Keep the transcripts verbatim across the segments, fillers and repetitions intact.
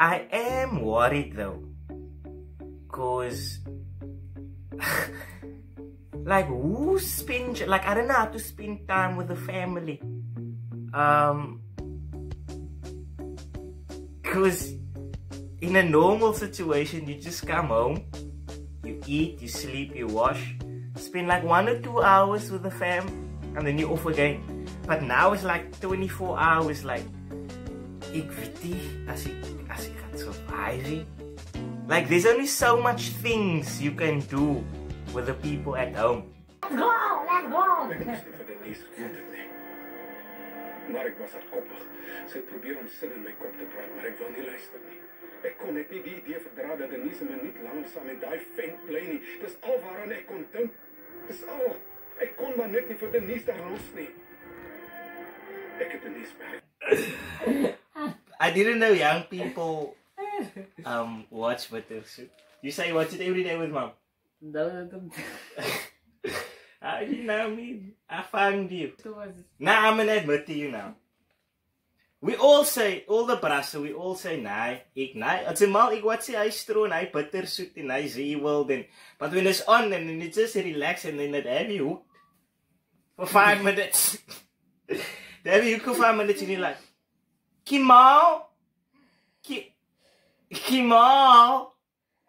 I am worried though, cause like who spend like I don't know how to spend time with the family. Um, cause in a normal situation, you just come home, you eat, you sleep, you wash, spend like one or two hours with the fam, and then you're off again. But now it's like twenty-four hours. Like, ik weet nie as ek as ek kan survive. Like, there's only so much things you can do with the people at home. Let's go, let's go. Maar ek was hardkoppig. Sy probeer om sin in my kop te praat, maar ek wil nie luister nie. Ek kon net nie die idee verdra dat Denise 'n minuut lank saam met daai vent bly nie. Dis al waaraan ek kon dink. Dis al. Ek kon maar net nie vir Denise daar los nie. Ek het Denise by. I didn't know young people um watch Bitterzoet. You say you watch it every day with mom? No, no, no. How do you know me? I found you. Nah, I'm gonna admit to you now. We all say, all the brasse, we all say, nah, ek, nah. It's a mal, ek wat sê, hy stroon, hy Bitterzoet, en hy sê, well, then. But when it's on, and then it just relax, and then it have you hooked for five minutes. They have you hooked for five minutes, and you're like, Kimal? Ki Kimal?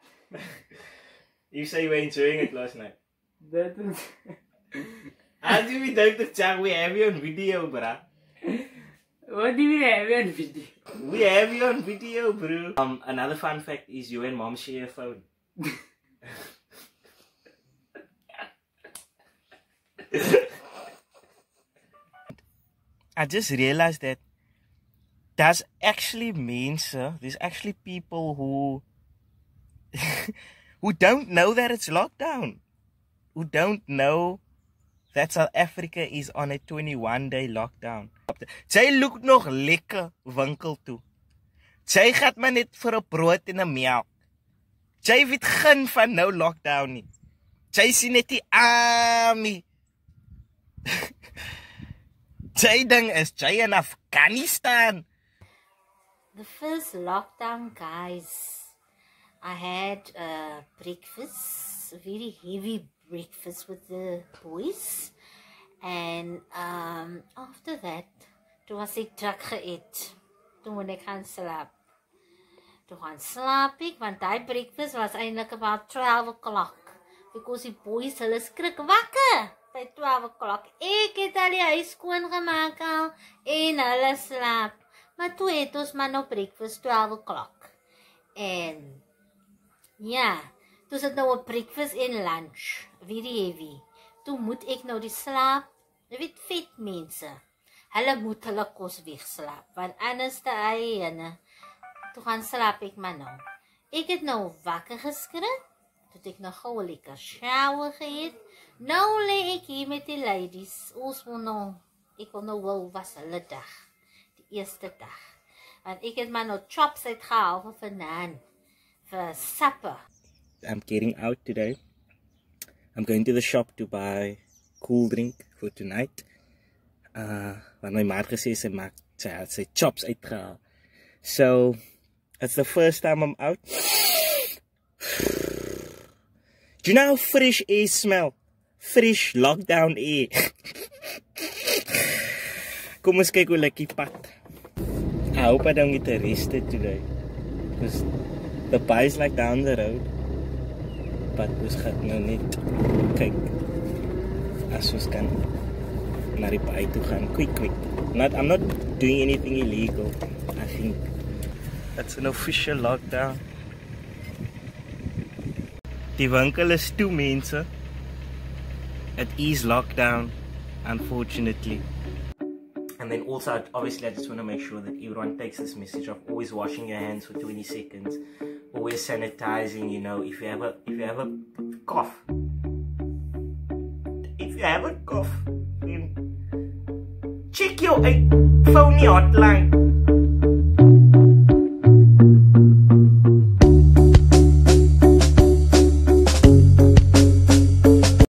You say you were enjoying it last night. That is... How do we do the chat? We have you on video, bruh. What do you have you on video? We have you on video, bro. Um, another fun fact is you and mom share a phone. I just realized that there's actually means, uh, there's actually people who who don't know that it's lockdown. Who don't know that South Africa is on a twenty-one day lockdown. Sy look nog lekker winkel toe. Sy gaat maar net vir 'n brood en 'n melk. Sy weet geen van nou lockdown nie. Sy sien net die army. Sy ding is sy in Afghanistan. The first lockdown, guys, I had uh, breakfast, a very heavy breakfast with the boys, and um, after that, toe was ek druk geëet, toe moet ek gaan slaap. Toe gaan slaap ek, want die breakfast was eintlik about twelve o'clock, because die boys, hulle skrik wakker by twelve o'clock. Ek het al die huis skoon gemaak al, en hulle slaap. Maar toe het ons maar nou breakfast twelve o'clock. En ja, toe sit nou 'n breakfast en lunch, very heavy. Toe moet ek nou die slaap, jy weet vet mense, hulle moet hulle kos wegslaap, want anders te eie, toe gaan slaap ek maar nou. Ek het nou wakker geskrik, toe het ek nou gou 'n lekker shower geëet, nou lê ek hier met die ladies, ons wil nou, ek wil nou wel was hulle dag, die eerste dag, want ek het maar nou chops uitgehaal vir vanaand, vir supper. I'm getting out today. I'm going to the shop to buy cool drink for tonight. Uh, want my ma het gesê sy maak sy, sy chops uitgehaal. So, it's the first time I'm out. Do you know how fresh air smell? Fresh lockdown air. Kom ons kyk hoe lyk die pad. I hope I don't get arrested today, because the bar is like down the road. But ons gaan nou net kyk as ons kan na die baai toe gaan, quick quick. Not, I'm not doing anything illegal. I think that's an official lockdown. Die winkel is toe, mense. It is lockdown, unfortunately. And then also, obviously, I just want to make sure that everyone takes this message of always washing your hands for twenty seconds, always sanitizing. You know, if you have a if you have a cough, if you have a cough, then check your uh, phone hotline.